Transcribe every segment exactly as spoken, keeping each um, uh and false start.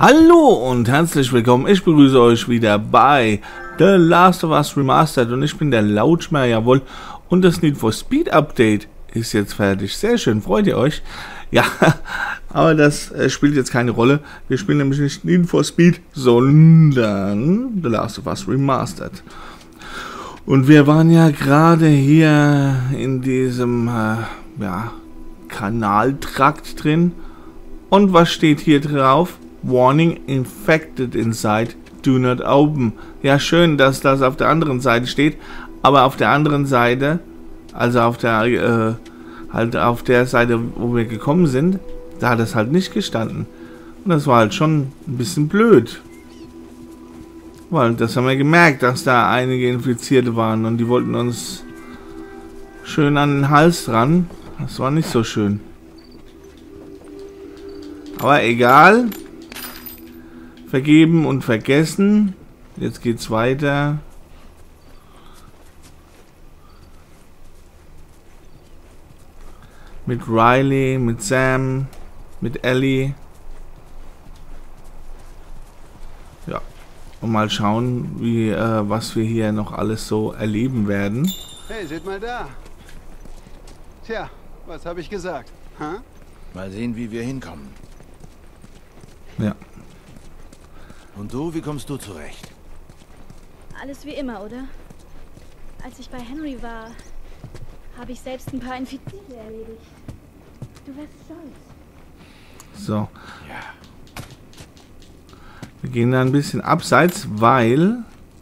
Hallo und herzlich willkommen, ich begrüße euch wieder bei The Last of Us Remastered und ich bin der Lautschmer, jawohl, und das Need for Speed Update ist jetzt fertig. Sehr schön, freut ihr euch? Ja, aber das äh, spielt jetzt keine Rolle. Wir spielen nämlich nicht Need for Speed, sondern The Last of Us Remastered. Und wir waren ja gerade hier in diesem äh, ja, Kanaltrakt drin. Und was steht hier drauf? Warning, infected inside, do not open. Ja, schön, dass das auf der anderen Seite steht, aber auf der anderen Seite, also auf der, äh, halt auf der Seite, wo wir gekommen sind, da hat es halt nicht gestanden. Und das war halt schon ein bisschen blöd. Weil das haben wir gemerkt, dass da einige Infizierte waren und die wollten uns schön an den Hals dran. Das war nicht so schön. Aber egal. Vergeben und vergessen. Jetzt geht's weiter. Mit Riley, mit Sam, mit Ellie. Ja. Und mal schauen, wie äh, was wir hier noch alles so erleben werden. Hey, seht mal da. Tja, was habe ich gesagt? Huh? Mal sehen, wie wir hinkommen. Ja. Und du, wie kommst du zurecht? Alles wie immer, oder? Als ich bei Henry war, habe ich selbst ein paar Infizierte erledigt. Du wärst stolz. So. Ja. Wir gehen da ein bisschen abseits, weil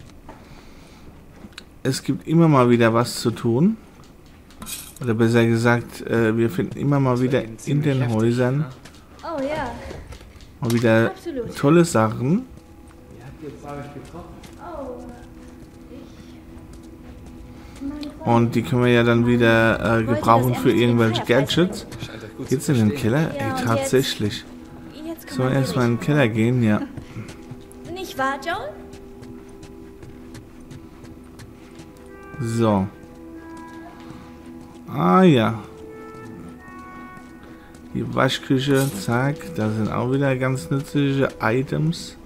es gibt immer mal wieder was zu tun. Oder besser gesagt, äh, wir finden immer mal wieder in den Häusern Oh ja. mal wieder Absolut. tolle Sachen. Oh. Ich... Und die können wir ja dann wieder äh, gebrauchen für irgendwelche Gadgets. Geht's in den Keller? Ja, Ey, und tatsächlich. Jetzt, jetzt So, erstmal in den Keller gehen, ja. Nicht wahr, Joel? So. Ah ja. Die Waschküche, zack. Da sind auch wieder ganz nützliche Items.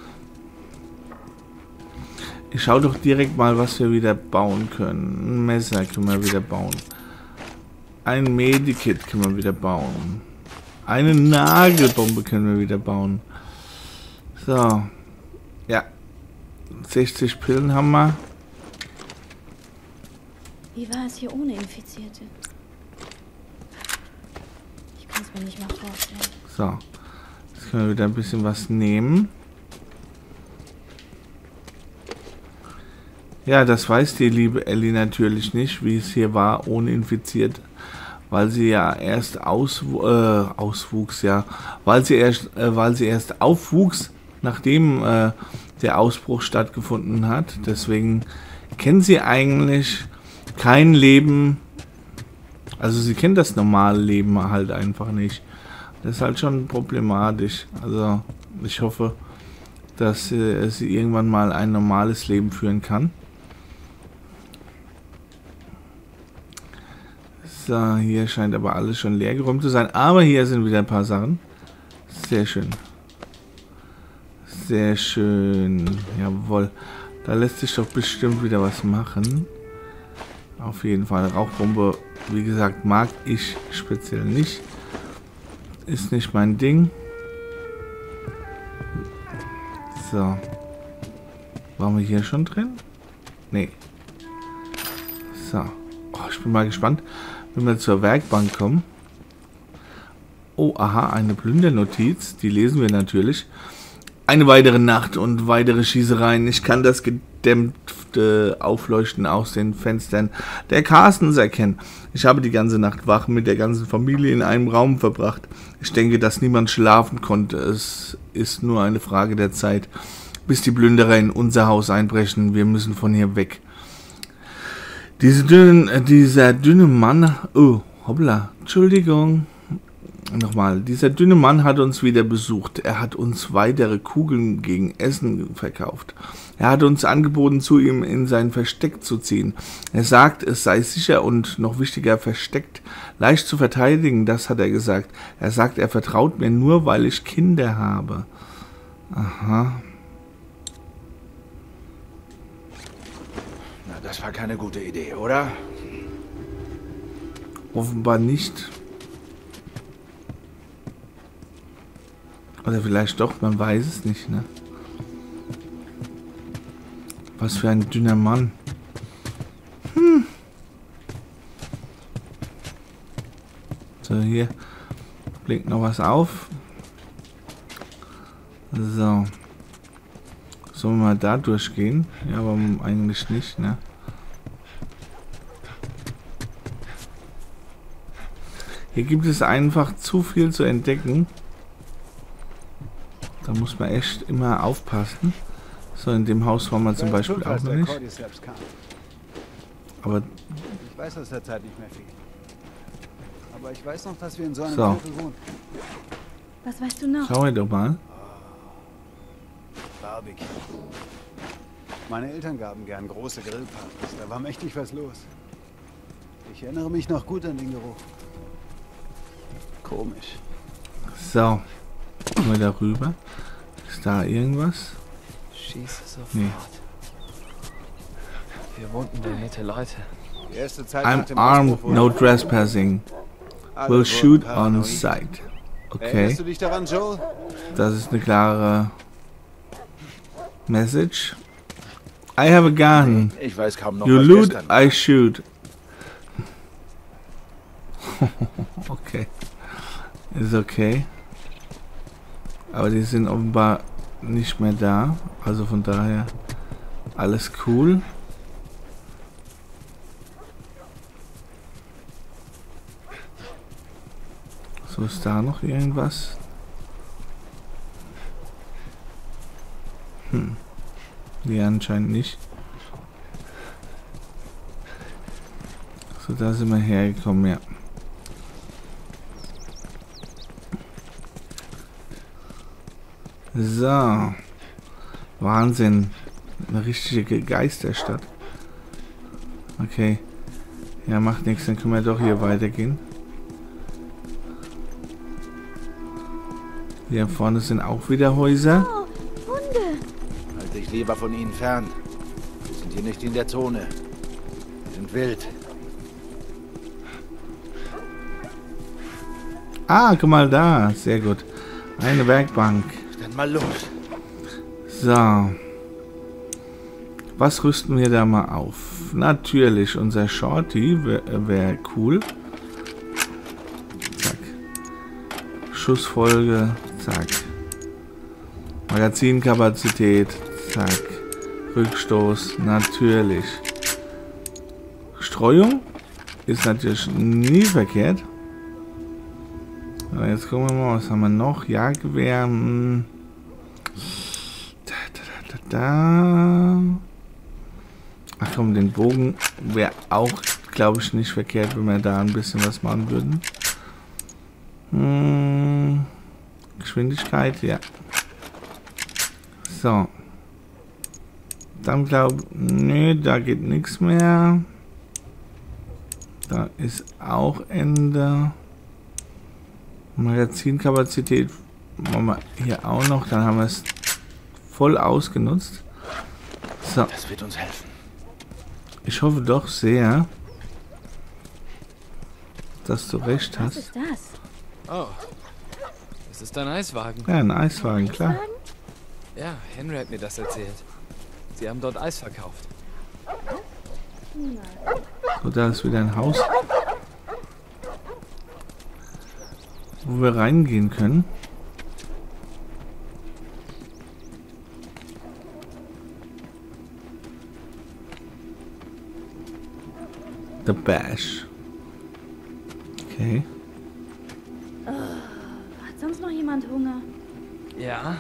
Ich schau doch direkt mal, was wir wieder bauen können. Ein Messer können wir wieder bauen. Ein Medikit können wir wieder bauen. Eine Nagelbombe können wir wieder bauen. So. Ja. sechzig Pillen haben wir. Wie war es hier ohne Infizierte? Ich kann es mir nicht mal vorstellen. So. Jetzt können wir wieder ein bisschen was nehmen. Ja, das weiß die liebe Ellie natürlich nicht, wie es hier war ohne Infiziert. Weil sie ja erst aus, äh, auswuchs, ja. Weil sie erst, äh, weil sie erst aufwuchs, nachdem äh, der Ausbruch stattgefunden hat. Deswegen kennt sie eigentlich kein Leben. Also sie kennt das normale Leben halt einfach nicht. Das ist halt schon problematisch. Also ich hoffe, dass äh, sie irgendwann mal ein normales Leben führen kann. So, hier scheint aber alles schon leer geräumt zu sein. Aber hier sind wieder ein paar Sachen. Sehr schön. Sehr schön. Jawohl. Da lässt sich doch bestimmt wieder was machen. Auf jeden Fall. Rauchbombe, wie gesagt, mag ich speziell nicht. Ist nicht mein Ding. So. Waren wir hier schon drin? Nee. So. Oh, ich bin mal gespannt, wenn wir zur Werkbank kommen. Oh, aha, eine Plündernotiz. Die lesen wir natürlich. Eine weitere Nacht und weitere Schießereien. Ich kann das gedämpfte Aufleuchten aus den Fenstern der Carstens erkennen. Ich habe die ganze Nacht wach mit der ganzen Familie in einem Raum verbracht. Ich denke, dass niemand schlafen konnte. Es ist nur eine Frage der Zeit, bis die Plünderer in unser Haus einbrechen. Wir müssen von hier weg. Diese dünnen, dieser dünne Mann, oh, hoppla, Entschuldigung, nochmal, dieser dünne Mann hat uns wieder besucht. Er hat uns weitere Kugeln gegen Essen verkauft. Er hat uns angeboten, zu ihm in sein Versteck zu ziehen. Er sagt, es sei sicher und noch wichtiger versteckt, leicht zu verteidigen, das hat er gesagt. Er sagt, er vertraut mir nur, weil ich Kinder habe. Aha. Na, das war keine gute Idee, oder? Offenbar nicht. Oder vielleicht doch, man weiß es nicht, ne? Was für ein dünner Mann. Hm. So, hier blinkt noch was auf. So. Sollen wir mal da durchgehen? Ja, aber eigentlich nicht, ne? Hier gibt es einfach zu viel zu entdecken. Da muss man echt immer aufpassen. So, in dem Haus war man zum Beispiel auch noch nicht. Aber ich weiß aus der Zeit nicht mehr viel. Aber ich weiß noch, dass wir in so einem So. Viertel wohnen. Was weißt du noch? schau wir doch mal. Barbecue. Meine Eltern gaben gern große Grillpartys. Da war mächtig was los. Ich erinnere mich noch gut an den Geruch. Komisch. So. Gehen wir da rüber. Ist da irgendwas? Schieße sofort. Nee. Hier wohnten da nette Leute. Die erste Zeit nach I'm dem armed, Ausbruch no wurde- trespassing. Alle Will wurden shoot on paranoid. sight. Okay, Erinnerst du dich daran, Joel? das ist eine klare Message. I have a gun. Ich weiß kaum noch, You was loot, gestern war. I shoot. Okay. Ist okay. Aber die sind offenbar nicht mehr da. Also von daher alles cool. So, ist da noch irgendwas? Hm. Nee, anscheinend nicht. So, da sind wir hergekommen, ja. So. Wahnsinn. Eine richtige Geisterstadt. Okay. Ja, macht nichts, dann können wir doch hier weitergehen. Hier vorne sind auch wieder Häuser. Oh, Hunde! Halt dich lieber von ihnen fern. Wir sind hier nicht in der Zone. Wir sind wild. Ah, guck mal da. Sehr gut. Eine Werkbank. Dann mal los. So. Was rüsten wir da mal auf? Natürlich unser Shorty wäre wär cool. Zack. Schussfolge. Zack. Magazinkapazität. Zack. Rückstoß. Natürlich. Streuung ist natürlich nie verkehrt. Aber jetzt gucken wir mal, was haben wir noch? Jagdgewehr. Hm. Da, da, da, da. Ach komm, den Bogen wäre auch, glaube ich, nicht verkehrt, wenn wir da ein bisschen was machen würden. Hm. Geschwindigkeit, ja. So. Dann glaube ich, nee, da geht nichts mehr. Da ist auch Ende. Magazinkapazität machen wir hier auch noch, dann haben wir es voll ausgenutzt. So, Das wird uns helfen. ich hoffe doch sehr, dass du recht Was hast. ist das? Oh, das ist dein Eiswagen. Ja, ein Eiswagen, klar. Eiswagen? Ja, Henry hat mir das erzählt. Sie haben dort Eis verkauft. So, da ist wieder ein Haus, wo wir reingehen können. The Bash. Okay. Hat sonst noch jemand Hunger? Ja,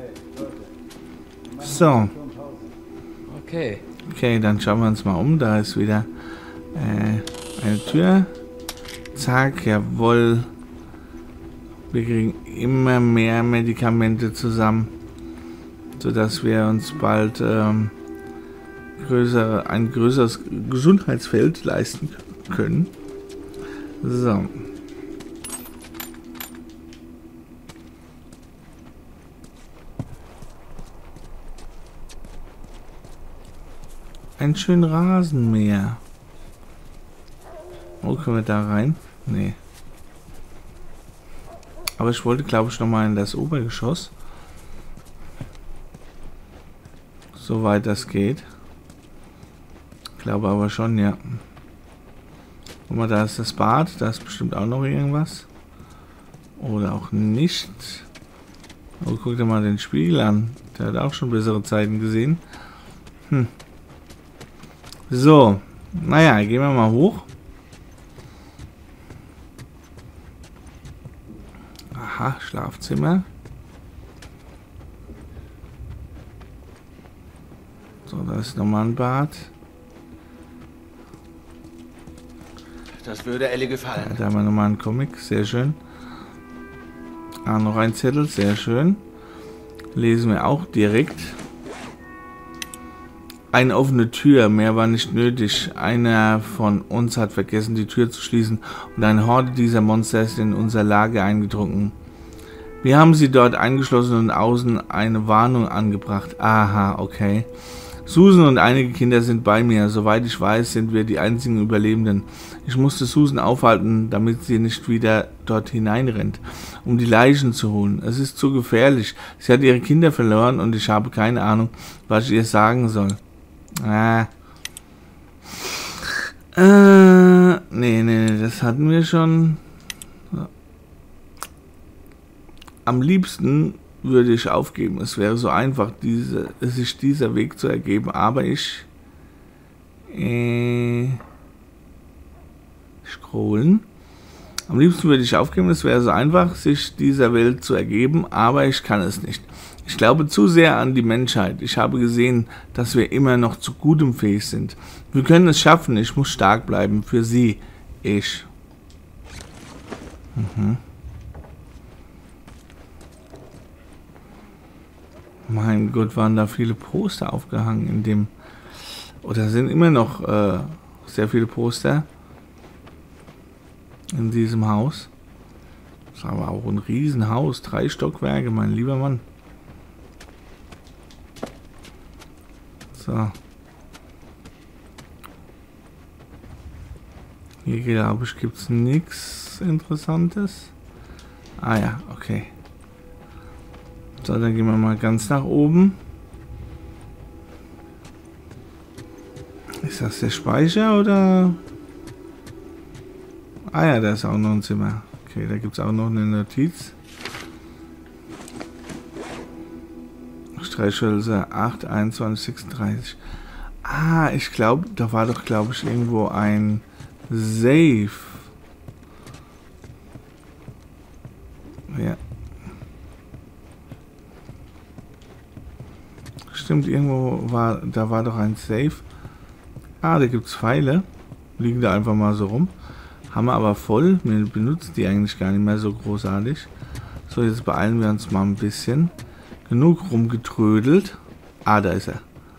So, okay. okay, dann schauen wir uns mal um. Da ist wieder äh, eine Tür. Zack, jawohl. Wir kriegen immer mehr Medikamente zusammen, sodass wir uns bald ähm, größere, ein größeres Gesundheitsfeld leisten können. So. ein schön Rasenmäher. Oh, können wir da rein? Nee. Aber ich wollte, glaube ich, nochmal in das Obergeschoss. Soweit das geht. Glaube aber schon, ja. Guck mal, da ist das Bad. Da ist bestimmt auch noch irgendwas. Oder auch nicht. Oh, guck dir mal den Spiegel an. Der hat auch schon bessere Zeiten gesehen. Hm. So. Naja, gehen wir mal hoch. Aha, Schlafzimmer. So, da ist nochmal ein Bad. Das würde Ellie gefallen. Ja, da haben wir nochmal einen Comic. Sehr schön. Ah, noch ein Zettel. Sehr schön. Lesen wir auch direkt. Eine offene Tür. Mehr war nicht nötig. Einer von uns hat vergessen, die Tür zu schließen. Und eine Horde dieser Monster ist in unser Lager eingedrungen. Wir haben sie dort eingeschlossen und außen eine Warnung angebracht. Aha, okay. Susan und einige Kinder sind bei mir. Soweit ich weiß, sind wir die einzigen Überlebenden. Ich musste Susan aufhalten, damit sie nicht wieder dort hineinrennt, um die Leichen zu holen. Es ist zu gefährlich. Sie hat ihre Kinder verloren und ich habe keine Ahnung, was ich ihr sagen soll. Ah. Äh, nee, nee, das hatten wir schon. Am liebsten würde ich aufgeben. Es wäre so einfach, diese, sich dieser Weg zu ergeben, aber ich äh, scrollen. Am liebsten würde ich aufgeben, es wäre so einfach, sich dieser Welt zu ergeben, aber ich kann es nicht. Ich glaube zu sehr an die Menschheit. Ich habe gesehen, dass wir immer noch zu Gutem fähig sind. Wir können es schaffen. Ich muss stark bleiben. Für sie. Ich. Mhm. Mein Gott, waren da viele Poster aufgehangen in dem... Oder sind immer noch äh, sehr viele Poster in diesem Haus. Das ist aber auch ein Riesenhaus. Drei Stockwerke, mein lieber Mann. So. Hier, glaube ich, gibt es nichts Interessantes. Ah ja, okay. So, dann gehen wir mal ganz nach oben. Ist das der Speicher oder? Ah ja, da ist auch noch ein Zimmer. Okay, da gibt es auch noch eine Notiz. Streichhölzer acht, einundzwanzig, sechsunddreißig. Ah, ich glaube, da war doch, glaube ich, irgendwo ein Safe. Ja. Stimmt, irgendwo war, da war doch ein Safe. Ah, da gibt es Pfeile. Liegen da einfach mal so rum. Haben wir aber voll. Wir benutzen die eigentlich gar nicht mehr so großartig. So, jetzt beeilen wir uns mal ein bisschen. Genug rumgetrödelt. Ah, da ist er.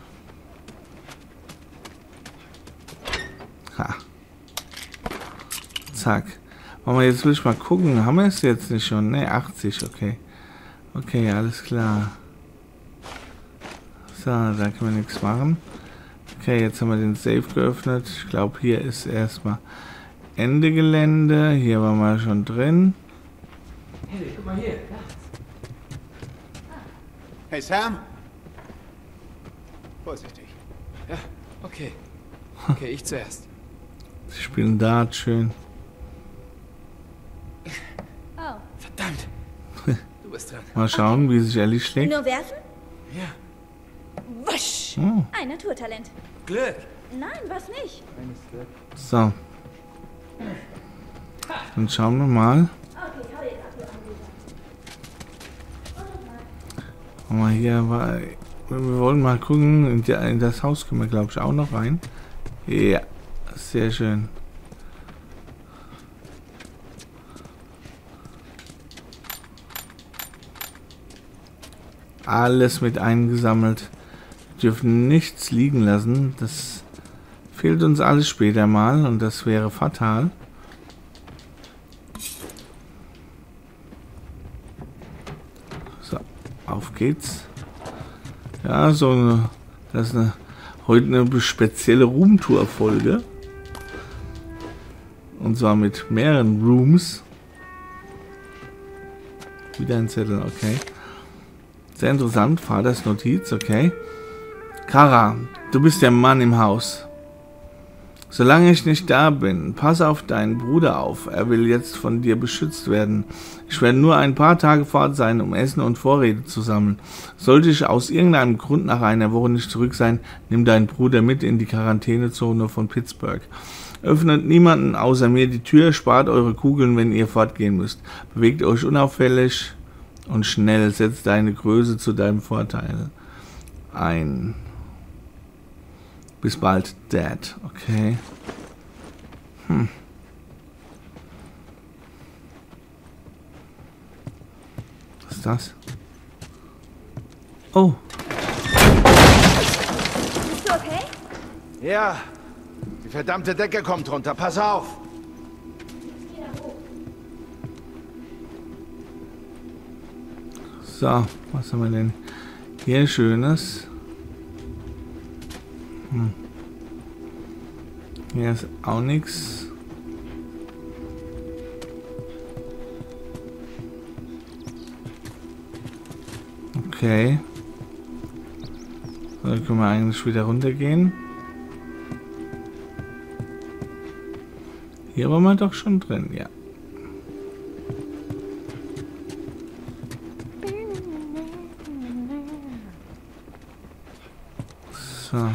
Ha. Zack. Wollen wir jetzt will ich mal gucken. Haben wir es jetzt nicht schon? Ne, achtzig, okay. Okay, alles klar. So, da können wir nichts machen. Okay, jetzt haben wir den Safe geöffnet. Ich glaube, hier ist erstmal Ende Gelände. Hier waren wir schon drin. Hey, guck mal hier. Hey Sam! Vorsichtig. Ja, okay. Okay, ich zuerst. Sie spielen Dart, schön. Oh. Verdammt. Du bist dran. Mal schauen, wie sich Ellie schlägt. Nur werfen? Ja. Wusch! Oh. Ein Naturtalent. Glück. Nein, was nicht? So. Dann schauen wir mal. Okay, hau jetzt ab, du Mal hier war. Wir wollen mal gucken. In, die, in das Haus können wir, glaube ich, auch noch rein. Ja, sehr schön. Alles mit eingesammelt. Wir dürfen nichts liegen lassen. Das fehlt uns alles später mal und das wäre fatal. So, auf geht's. Ja, so eine, das ist eine. Heute eine spezielle Roomtour-Folge. Und zwar mit mehreren Rooms. Wieder ein Zettel, okay. Sehr interessant, Vaters Notiz, okay. Kara, du bist der Mann im Haus. Solange ich nicht da bin, pass auf deinen Bruder auf. Er will jetzt von dir beschützt werden. Ich werde nur ein paar Tage fort sein, um Essen und Vorräte zu sammeln. Sollte ich aus irgendeinem Grund nach einer Woche nicht zurück sein, nimm deinen Bruder mit in die Quarantänezone von Pittsburgh. Öffnet niemanden außer mir die Tür, spart eure Kugeln, wenn ihr fortgehen müsst. Bewegt euch unauffällig und schnell, setzt deine Größe zu deinem Vorteil ein. Bis bald, Dad. Okay. Hm. Was ist das? Oh. Bist du okay? Ja. Die verdammte Decke kommt runter. Pass auf. So, was haben wir denn hier Schönes? Hm. Hier ist auch nichts. Okay. So, dann können wir eigentlich wieder runtergehen. Hier waren wir doch schon drin, ja. So.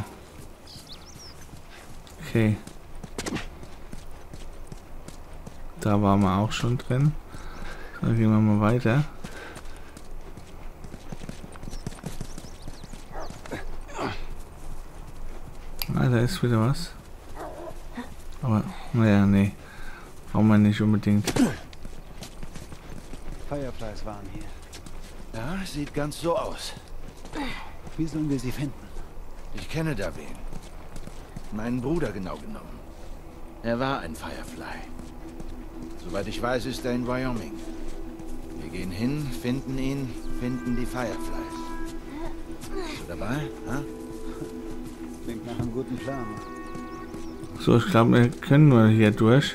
Okay. Da waren wir auch schon drin. So, gehen wir mal weiter. Ah, da ist wieder was. Aber, naja, nee. Brauchen wir nicht unbedingt. Fireflies waren hier. Ja, sieht ganz so aus. Wie sollen wir sie finden? Ich kenne da wen. Meinen Bruder genau genommen. Er war ein Firefly. Soweit ich weiß, ist er in Wyoming. Wir gehen hin, finden ihn, finden die Fireflies. Bist du dabei? Ha? Klingt nach einem guten Plan. So, ich glaube, wir können nur hier durch.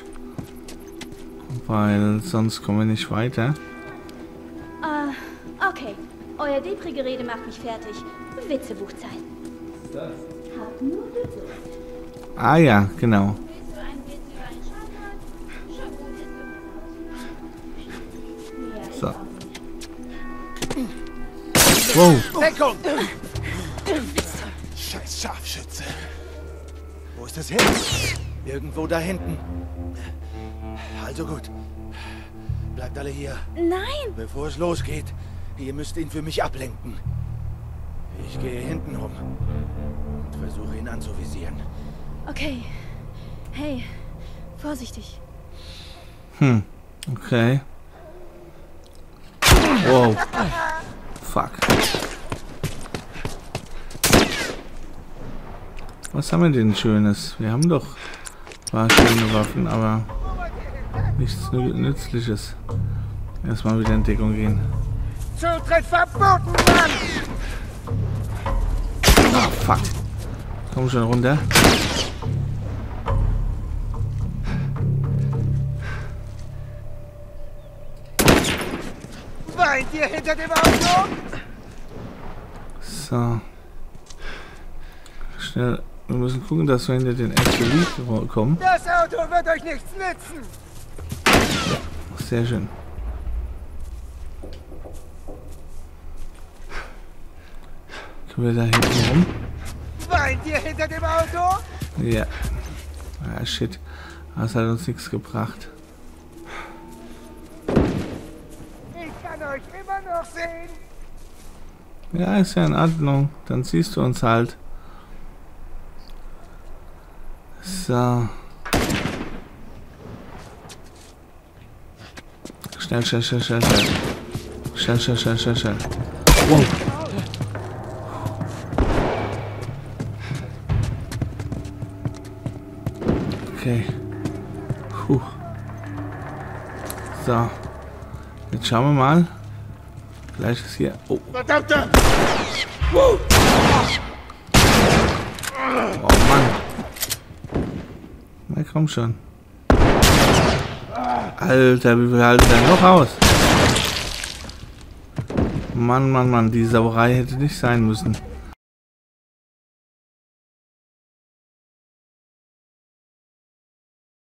Weil sonst kommen wir nicht weiter. Ah, uh, okay. Euer Depri-Gerede macht mich fertig. Witzebuchzeit. Habt nur Geduld. Ah ja, genau. Willst du einen Witz über einen Schaumann? Schon gut ist So. Wow. Deckung! Scheiß Scharfschütze. Wo ist das hin? Irgendwo da hinten. Also gut. Bleibt alle hier. Nein! Bevor es losgeht, ihr müsst ihn für mich ablenken. Ich gehe hinten rum und versuche ihn anzuvisieren. Okay. Hey, vorsichtig. Hm. Okay. Wow. Fuck. Was haben wir denn Schönes? Wir haben doch ein paar schöne Waffen, aber nichts Nützliches. Erstmal wieder in Deckung gehen. Zutritt verboten, Mann! Ah, fuck. Komm schon runter. Weint ihr hinter dem Auto? So. Schnell. Wir müssen gucken, dass wir hinter den S U V kommen. Das Auto wird euch nichts nützen! Ja, sehr schön. Können wir da hinten rum? Weint ihr hinter dem Auto? Ja. Ah, shit. Das hat uns nichts gebracht. Ich kann euch immer noch sehen. Ja, ist ja in Ordnung. Dann siehst du uns halt. So. Schnell, schnell, schnell, schnell, schnell. Schnell, schnell, schnell, schnell, schnell. Wow. Okay. Puh. So. Jetzt schauen wir mal. Vielleicht ist hier. Oh. Verdammte! Oh Mann. Na komm schon. Alter, wie viel halten der noch aus? Mann, Mann, Mann, die Sauerei hätte nicht sein müssen.